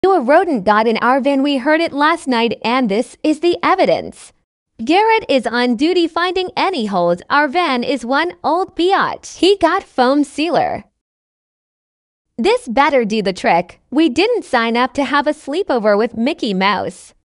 A rodent got in our van. We heard it last night, and this is the evidence. Garrett is on duty finding any holes. Our van is one old biatch. He got foam sealer. This better do the trick. We didn't sign up to have a sleepover with Mickey Mouse.